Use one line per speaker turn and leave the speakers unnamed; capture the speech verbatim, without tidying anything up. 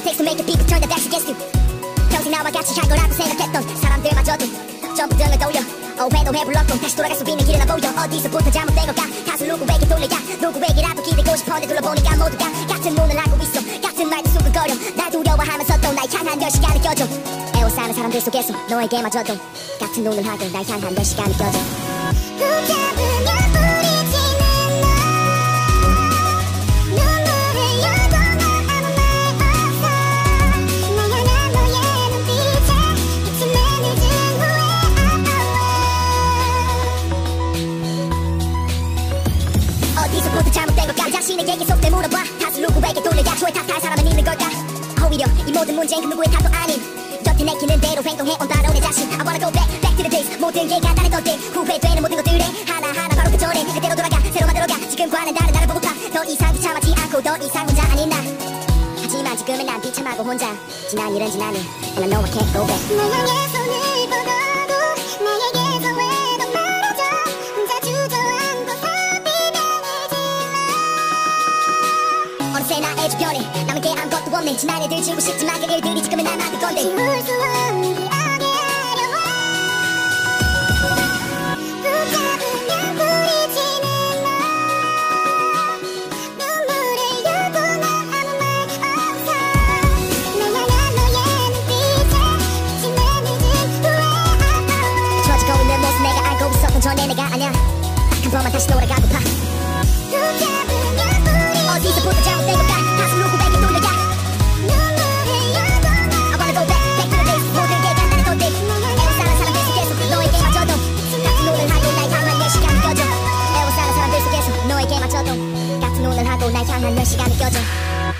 takes to make a beat to turn the backs against you. 평생 나와 같이 할 거라고 생각했던 사람들마저도 전부 등을 돌려 오해도 해불렀고 다시 돌아갈 수 있는 길은 안 보여. 어디서부터 잘못된 걸까? 다시 누구에게 돌려야 누구에게라도 기대고 싶었는데 둘러보니까 모두가 같은 눈을 하고 있어. 같은 말도 수근거려. 날 두려워하면서 또 날 향한 열시가 느껴져. 애워싸는 사람들 속에서 너에게마저도 같은 눈을 하고 날 향한 열시가 느껴져.
붙잡으면 부딪히는 너 눈물을 흘려도 넌 아무 말 없어. 날 향한 너의 눈빛에 비친 내 늦은 후회.
어디서부터 잘못된 걸까? 자신에게 속대 물어봐. 다시 누구에게 돌려야 초에 탓할 사람은 있는 걸까? 오히려 이 모든 문제는 그 누구의 탓도 아닌 곁에 내키는 대로 행동해온 바로 내 자신. I wanna go back, back to the days. 모든 게 간단했던 때 후회되는 모든 것들에 하나하나 바로 그 전에 그때로 돌아가 새로 만들어가. 지금과는 다른 나를 보고파. 더 이상 귀찮아지 않고 더 이상 혼자 아닌 나. 하지만 지금은 난 비참하고 혼자. 지난 일은 지나니 And I know I can't go back.
날 향해 손을 뻗어도 나에게서 왜 더 멀어져. 혼자 주저앉고 서 비명을 질러.
어느새 나의 주변에 남은 게 아무것도 없네. 지난 일들 지우고 싶지만 그 일들이 지금은 날 만들 건데
지울 수 없는 기억에 어려워. 붙잡으면 부딪히는 너 눈물을 흘려도 넌 아무 말 없어. 날 향한 너의 눈빛에 비친 내 늦은 후회.
좋아지고 있는 모습 내가 알고 있었던 전에 내가 아냐. 딱 한 번만 다시 돌아가고파.
붙잡으면
어디서부터 잘못된 걸까? 다시 누구에게 돌려야
눈물을 흘려도 넌
I wanna go back, back to the days. 모든 게 간단했던 때 애워싸는 사람들 속에서 너에게마저도 같은 눈을 하고 날 향한 열시가 느껴져. 애워싸는 사람들 속에서 너에게마저도 같은 눈을 하고 날 향한 열시가 느껴져.